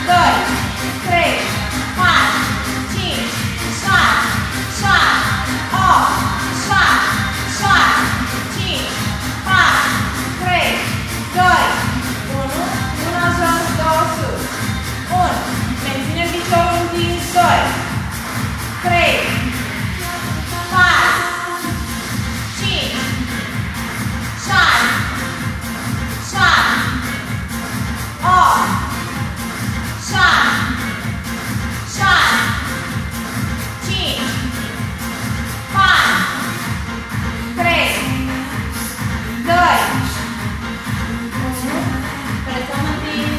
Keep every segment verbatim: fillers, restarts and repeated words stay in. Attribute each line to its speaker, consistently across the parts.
Speaker 1: doi, trei, patru, cinci, șase, șapte, opt, șapte, șase, cinci, patru, trei, doi, unu, mâna jos, două sus, unu, menține piciorul întins, doi, trei, patru, cinci, șase, șapte, opt, șapte, șase, cinci, patru, trei, doi, unu, presăm întins,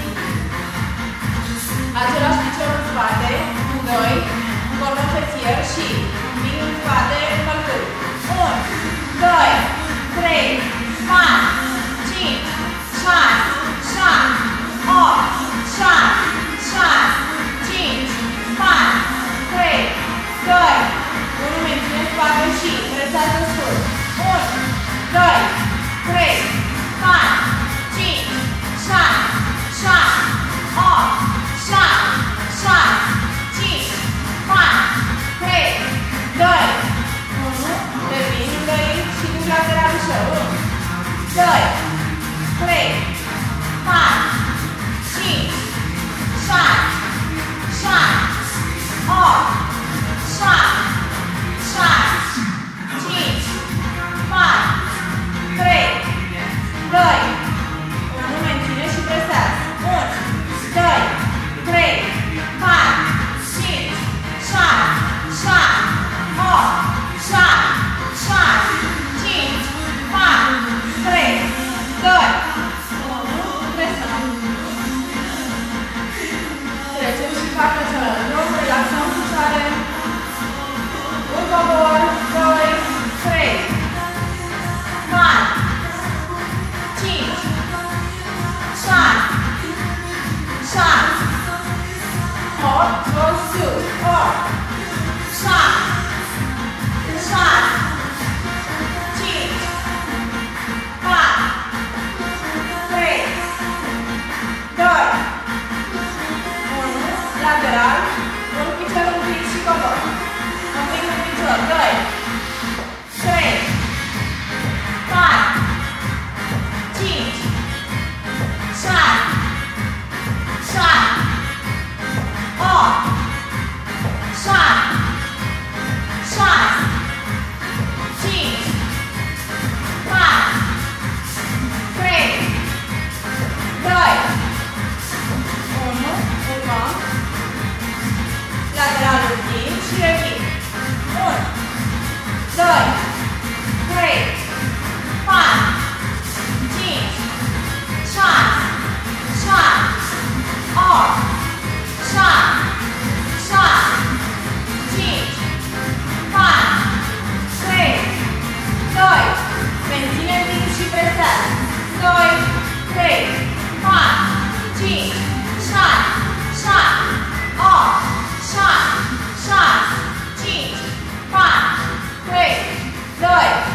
Speaker 1: același picior în spate, doi, încolmăm pe fier și împing în spate, încălcând, unu, doi, trei, patru, cinci, șase, șapte, opt, șapte, șase, cinci, patru, trei, doi, unu, menține spate și presează sus, unu, doi, trei, patru, cinci, șase, șapte, opt, șapte, șase, cinci, patru, trei, doi, unu, revin, doi și duc lateral ușor, unu, doi, trei, patru, cinci, șase, șapte, opt, șapte, șase, cinci, patru, trei, doi, unu, menține și presează, unu, doi, trei, patru, cinci, șase, șapte, opt, șapte, șase, cinci, patru, trei, doi, unu, presăm. Trecem și partea cealaltă, relaxăm picioare, un cobor, doi, trei, patru, cinci, șase, șapte, opt, jos, sus, opt, șapte, șase, cinci, patru, trei, doi, unu, lateral, un picior întins și cobor, împing un picior, doi, trei, patru, cinci, șase, șapte, opt, șapte, șase, cinci, patru, trei, doi, unu, urmăm, lateralul întins și revin, unu, doi, trei, patru, cinci, șase, șapte, opt, șapte, șase, cinci, patru, trei, doi, menține întins și presează, doi, trei, patru, cinci, șase, șapte, opt, șapte, șase, cinci, patru, trei, doi,